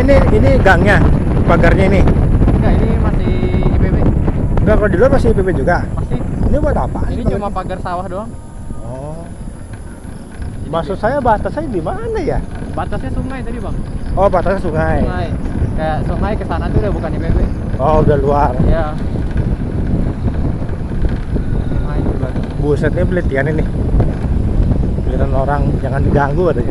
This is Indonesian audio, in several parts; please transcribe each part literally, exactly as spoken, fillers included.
ini ini gangnya, pagarnya ini. Enggak, ini masih I P B. Enggak, kalau di luar masih I P B juga. Masih. Ini buat apa? Ini cuma pagar sawah doang. Oh. Jadi Maksud dia- saya batasnya di mana ya? batasnya sungai tadi, Bang. Oh, batasnya sungai. Sungai. Kayak sungai ke sana tuh udah bukan I P B. Oh, udah luar. Iya. Sungai juga. Buset, ini pelitian ini. Pelitian orang jangan diganggu katanya.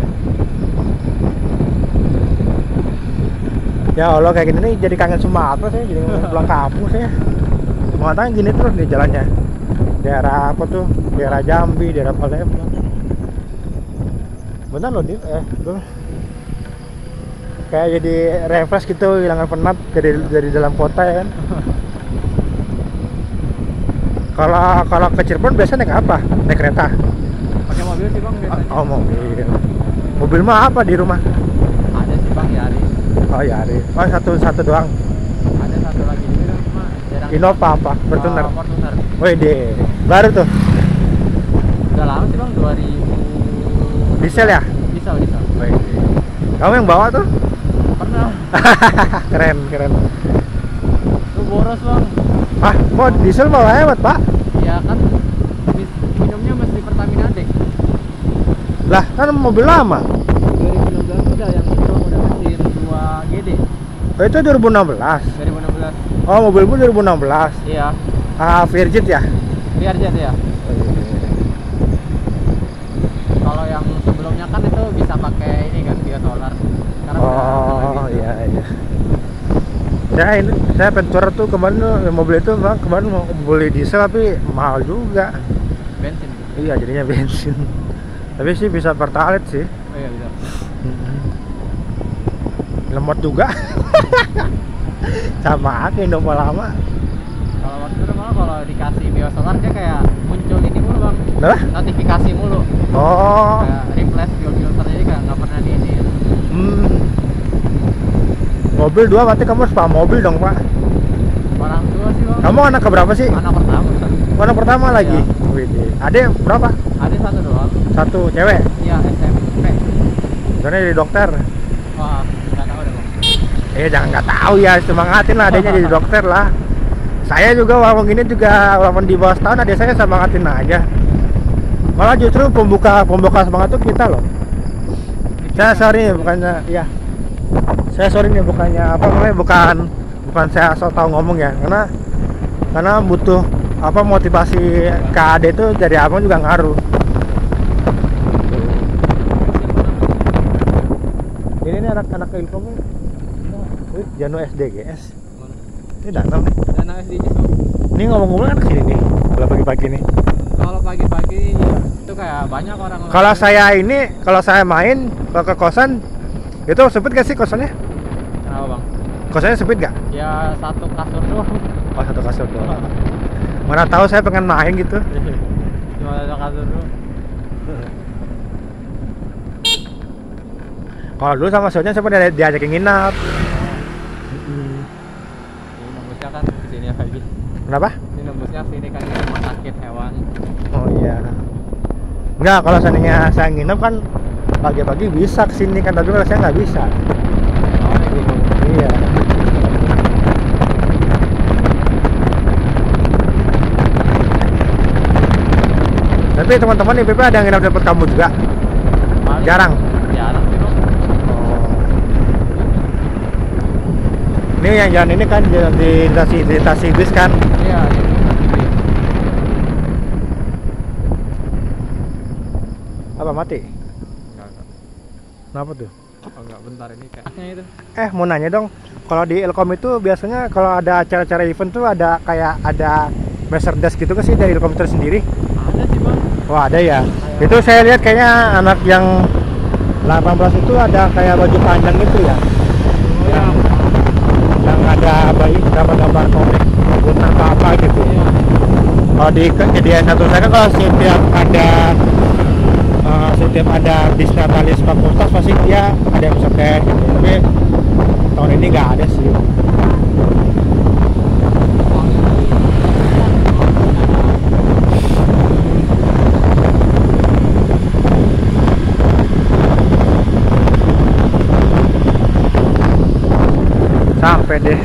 Ya Allah, kayak gini nih jadi kangen Sumatera saya, jadi mau pulang kampung saya. Sumatera gini terus nih jalannya. Daerah apa tuh? Daerah Jambi, daerah Palembang. Benar loh, Dit. Eh, tuh. Kayak jadi refresh gitu, hilangkan penat dari dari dalam kota ya kan. Kalau kalau ke Cirebon biasa naik apa? Naik kereta. Pakai mobil sih, Bang, biasanya. Oh, mobil. Mobil mah apa di rumah? Ada sih, Bang, Yaris. Oh, Yaris. Oh, satu satu doang. Ada satu lagi juga cuma jarang. Innova apa? Fortuner. Oh, Fortuner. Wih, deh. Baru tuh. Udah lama sih, Bang, dua ribu. Diesel ya? Diesel, diesel. Wih. Kamu yang bawa tuh? Pernah. Keren, keren. Lu boros, Bang. Ah, mau diesel mau lewat, Pak? Ya kan mis- minumnya mesti Pertamina Dex. Lah, kan mobil lama. dua ribu enam belas udah yang itu udah mesin dua G D. Oh, itu dua ribu enam belas. dua ribu enam belas. Oh, mobilmu dua ribu enam belas. Iya. Ah, Virgin ya? Viarjet ya. Kalau yang sebelumnya kan itu bisa pakai ini kan bio solar. Sekarang udah Oh, nggak bisa. iya, iya. Saya ini, saya Ventura tuh kemarin tuh, mobil itu Bang, kemarin mau beli diesel tapi mahal juga. Bensin. Iya, jadinya bensin. Tapi sih bisa pertalite sih. Oh iya bisa. Lemot juga. Sama aja Innova lama. Kalau waktu itu malah kalau dikasih bio solar dia kayak muncul ini mulu, Bang. Nah? Notifikasi mulu. Oh. Kayak replace fuel filter jadi kayak nggak pernah di ini. Hmm. Mobil dua berarti kamu harus paham mobil dong, Pak. Orang tua sih, Bang. Kamu anak keberapa sih? Anak pertama. Anak pertama lagi. Iya. Widih. Adek berapa? Ada satu doang. Satu cewek. Iya, S M P. Soalnya jadi dokter. Wah, nggak tahu deh, Bang. Eh, jangan nggak tahu ya, semangatin lah adanya jadi dokter lah. Saya juga walaupun gini juga walaupun di bawah setahun adik saya semangatin aja. Malah justru pembuka pembuka semangat tuh kita loh. Saya sorry bukannya ya. Saya sorry nih bukannya apa namanya bukan bukan saya so tau ngomong ya, karena karena butuh apa motivasi ke adik itu dari abang juga ngaruh. Ini nih anak-anak Ilkom nih. Wih, Jano S D G S. Ini datang nih. Dan S D J, Bang. Ini ngomong-ngomong kan kesini nih. Kalau pagi-pagi nih. Kalau pagi-pagi ya, itu kayak banyak orang. Kalau saya ini, kalau saya main kalau ke kosan itu sempit gak sih kosannya? Kenapa, Bang? Kosannya sempit gak? Ya satu kasur doang. Oh, satu kasur doang. Mana tahu saya pengen main gitu. Cuma satu kasur doang. Kalau dulu sama Sonya saya pernah diajakin nginap. Ini nembusnya kan ke sini lagi. Kenapa? Ini nembusnya ke sini kan ke rumah sakit hewan. Oh iya. Enggak, kalau seandainya saya nginep kan pagi-pagi bisa kesini kan, tapi kalau saya nggak bisa. Oh, ini gitu. Iya. Tapi teman-teman I P P ada yang nginep tempat kamu juga? Paling Jarang. Jarang sih, Bang. Ini yang jalan ini kan jalan di lintas lintas bis kan. Iya, ini. Apa mati? Enggak, enggak. Kenapa tuh? Oh, enggak, bentar ini kayaknya itu. Eh, mau nanya dong. Kalau di Ilkom itu biasanya kalau ada acara-acara event tuh ada kayak ada Mercedes gitu kan sih dari Ilkom itu sendiri? Ada sih, Bang. Wah, ada ya. Itu saya lihat kayaknya anak yang delapan belas itu ada kayak baju panjang gitu ya. Oh, yang yang ada bayi gambar-gambar komik Gun apa apa gitu. Kalau di di S satu saya kan kalau setiap ada uh, setiap ada bis Natalis fakultas pasti dia ada yang Mercedes gitu. Tapi tahun ini nggak ada sih. keren deh.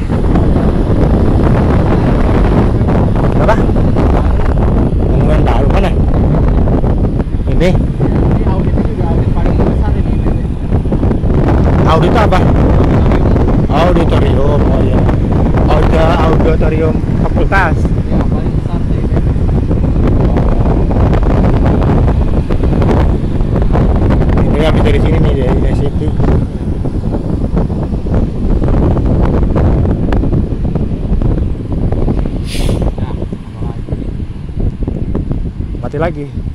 Apa? Bangunan baru mana? Ini Ini audit juga audit paling besar ini. audit apa? Auditorium. Oh iya. Audio auditorium fakultas. Ya paling besar sih ini. Ini habis dari sini nih dari I C T. Nah, apa lagi? Mati lagi.